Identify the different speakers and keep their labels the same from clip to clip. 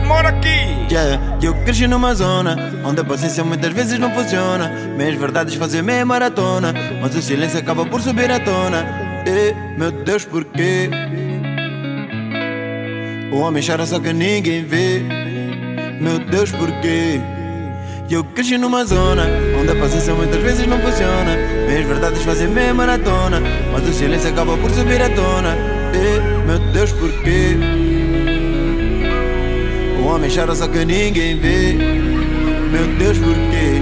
Speaker 1: moro aqui.
Speaker 2: Eu cresci numa zona onde a paciência muitas vezes não funciona. Meias verdades fazem meia maratona, mas o silêncio acaba por subir à tona. Meu Deus, porquê? O homem chora só que ninguém vê. Meu Deus, porquê? Eu cresci numa zona onde a paciência muitas vezes não funciona. Meias verdades fazem meia maratona, mas o silêncio acaba por subir à tona. Meu Deus, porquê? O homem chora só que ninguém vê. Meu Deus, porquê?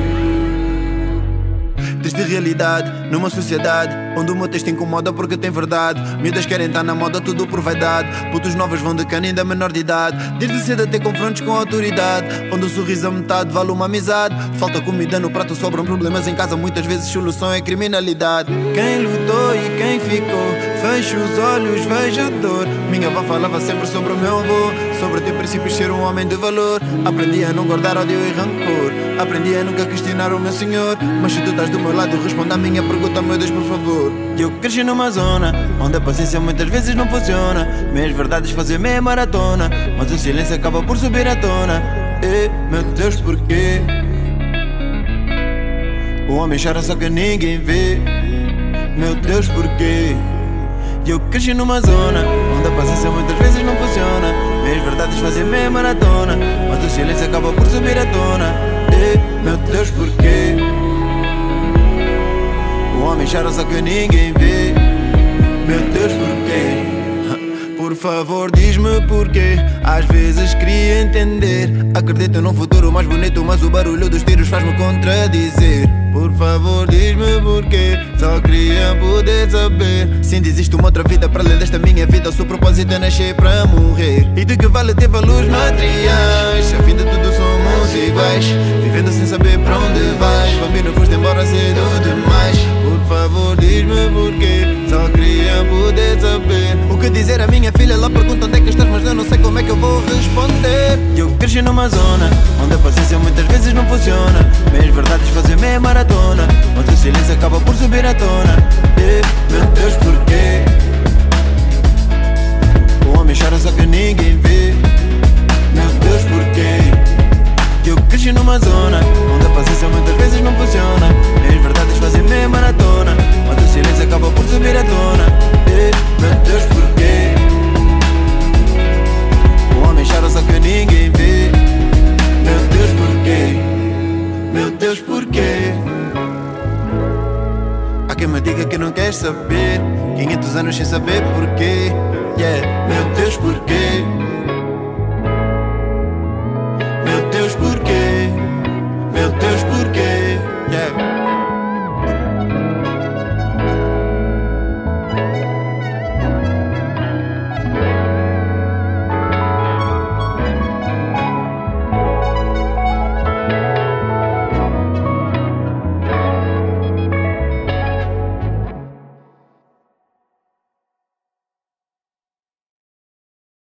Speaker 2: Triste realidade numa sociedade onde o meu texto incomoda porque tem verdade. Miúdas querem estar na moda, tudo por vaidade. Putos novos vão de cana ainda menor de idade. Desde cedo a ter confrontos com a autoridade, onde o sorriso a metade vale uma amizade. Falta comida no prato, sobram problemas em casa. Muitas vezes solução é criminalidade. Quem lutou e quem ficou, fecha os olhos, veja a dor. Minha avó falava sempre sobre o meu avô, sobre ter princípios, ser um homem de valor. Aprendi a não guardar ódio e rancor, aprendi a nunca questionar o meu senhor. Mas se tu estás do meu lado, responda a minha pergunta, meu Deus, por favor. Eu cresci numa zona onde a paciência muitas vezes não funciona. Meias verdades fazem meia maratona, mas o silêncio acaba por subir à tona. Meu Deus, porquê? O homem chora só que ninguém vê. Meu Deus, porquê? Eu cresci numa zona onde a paciência muitas vezes não funciona. Meias verdades fazem meia maratona, mas o silêncio acaba por subir à tona. Meu Deus, porquê? O homem chora só que ninguém vê. Meu Deus, porquê? Por favor, diz-me porquê. Às vezes queria entender. Acredito num futuro mais bonito, mas o barulho dos tiros faz-me contradizer. Por favor, diz-me porquê. Só queria poder saber se ainda existe uma outra vida para além desta minha vida. O seu propósito é nascer para morrer. E de que vale ter valores materiais se a fim de tudo somos iguais, vivendo sem saber para onde vais. Bambino, foste embora cedo demais. Por favor, diz-me porquê. Só queria poder saber o que dizer à minha filha. Ela pergunta onde é que estás, mas eu não sei como é que eu vou responder. Eu cresci numa zona onde a paciência muitas vezes não funciona. Meias verdades fazem meia maratona, mas o silêncio acaba por subir à tona. Meu Deus, porquê? O homem chora só que ninguém vê. Meu Deus, porquê? Eu cresci numa zona onde a paciência muitas vezes não funciona. Meias verdades fazem meia maratona, mas o silêncio acaba por subir à tona. Meu Deus, porquê? O homem chora só que ninguém vê. Meu Deus, porquê? Meu Deus, porquê? Há quem me diga que não quer saber, 500 anos sem saber porquê. Meu Deus, porquê?